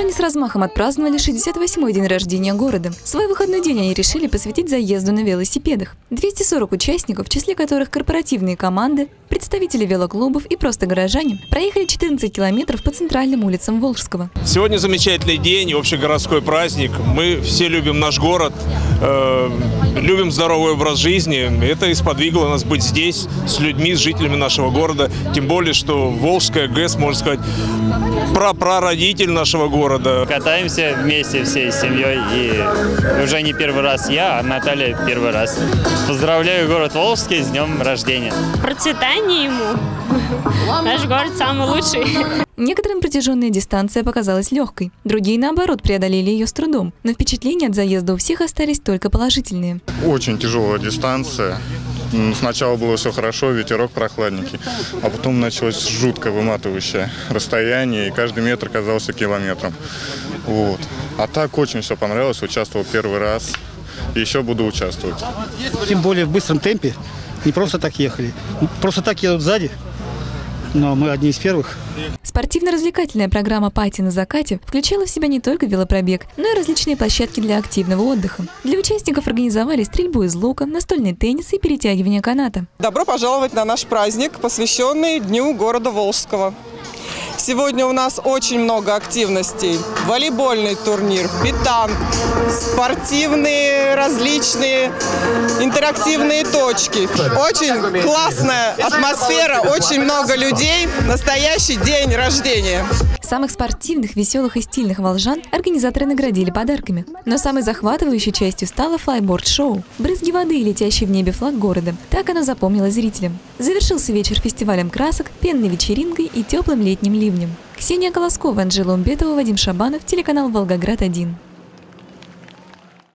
Волжане с размахом отпраздновали 68-й день рождения города. Свой выходной день они решили посвятить заезду на велосипедах. 240 участников, в числе которых корпоративные команды, представители велоклубов и просто горожане, проехали 14 километров по центральным улицам Волжского. Сегодня замечательный день, общегородской праздник. Мы все любим наш город, любим здоровый образ жизни. Это и сподвигло нас быть здесь, с людьми, с жителями нашего города. Тем более, что Волжская ГЭС, можно сказать, прародитель нашего города. Катаемся вместе всей семьей, и уже не первый раз я, а Наталья первый раз. Поздравляю город Волжский с днем рождения. Процветание ему. Наш город самый лучший. Некоторым протяженная дистанция показалась легкой, другие, наоборот, преодолели ее с трудом. Но впечатления от заезда у всех остались только положительные. Очень тяжелая дистанция. Сначала было все хорошо, ветерок прохладненький, а потом началось жутко выматывающее расстояние, и каждый метр казался километром. Вот. А так очень все понравилось, участвовал первый раз, и еще буду участвовать. Тем более в быстром темпе, не просто так ехали. Просто так едут сзади, но мы одни из первых. Спортивно-развлекательная программа «Пати на закате» включала в себя не только велопробег, но и различные площадки для активного отдыха. Для участников организовали стрельбу из лука, настольный теннис и перетягивание каната. Добро пожаловать на наш праздник, посвященный Дню города Волжского. Сегодня у нас очень много активностей. Волейбольный турнир, битанг, спортивные различные интерактивные точки. Очень классная атмосфера, очень много людей. Настоящий день рождения. Самых спортивных, веселых и стильных волжан организаторы наградили подарками. Но самой захватывающей частью стало флайборд-шоу. Брызги воды и летящий в небе флаг города. Так оно запомнилось зрителям. Завершился вечер фестивалем красок, пенной вечеринкой и теплым летним ливнем. Ксения Колоскова, Анжела Умбетова, Вадим Шабанов, телеканал «Волгоград-1».